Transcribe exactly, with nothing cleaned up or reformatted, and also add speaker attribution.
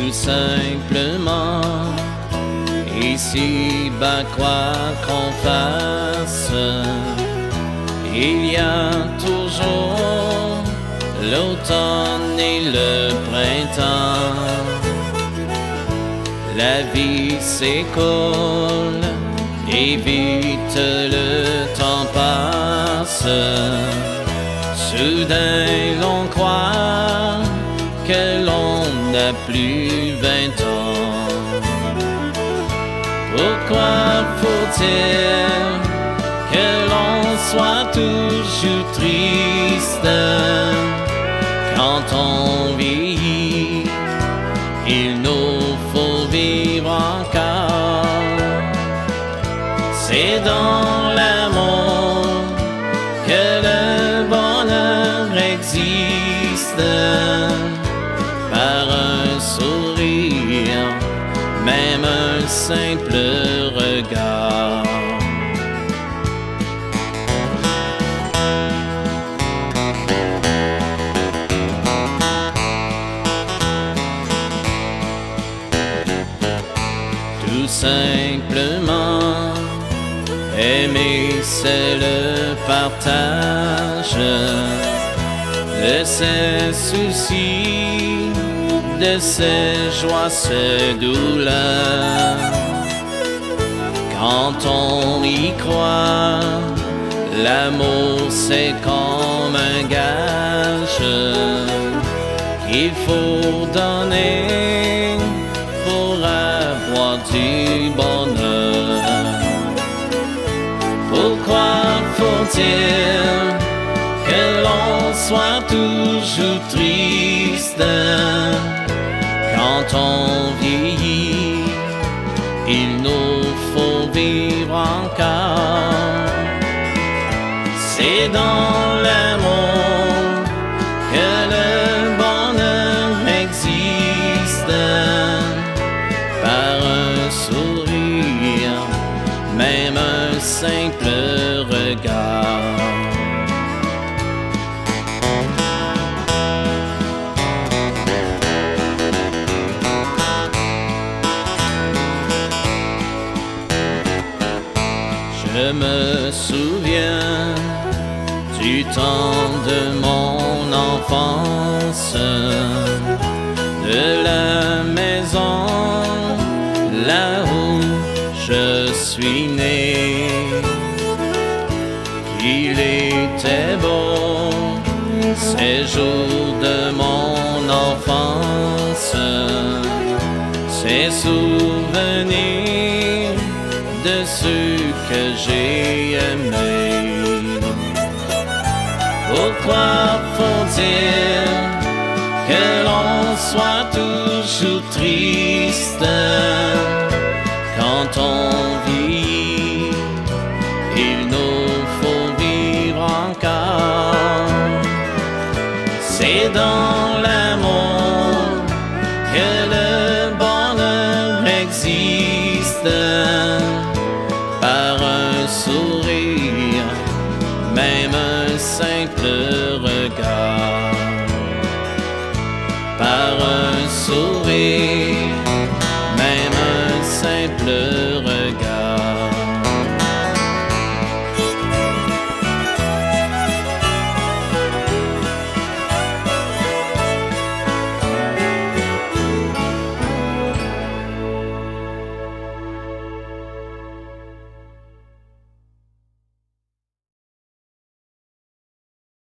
Speaker 1: tout simplement. Ici-bas, quoi qu'on fasse, il y a toujours l'automne et le printemps. La vie s'écoule et vite le temps passe. Soudain l'on croit que l'on n'a plus vingt ans. Pourquoi faut-il que l'on soit toujours triste quand on vieillit? Il nous faut vivre encore. C'est dans l'amour que le bonheur existe. Par un sourire, même un simple regard. Tout simplement, aimer c'est le partage de ses soucis, de ses joies, ses douleurs. Quand on y croit, l'amour c'est comme un gage qu'il faut donner pour avoir du bonheur. Pourquoi faut-il que l'on soit toujours triste quand on vieillit? Il nous faut vivre encore. C'est dans l'amour que le bonheur existe. Par un sourire, même un simple regard. Je me souviens du temps de mon enfance, de la maison là où je suis né. Il était beau ces jours de mon enfance, ces souvenirs de ceux que j'ai aimés. Pourquoi faut-il que l'on soit toujours triste quand on vit? Il nous faut vivre encore. C'est dans l'amour que le bonheur existe. Par un sourire, même un simple regard. Par un sourire, même un simple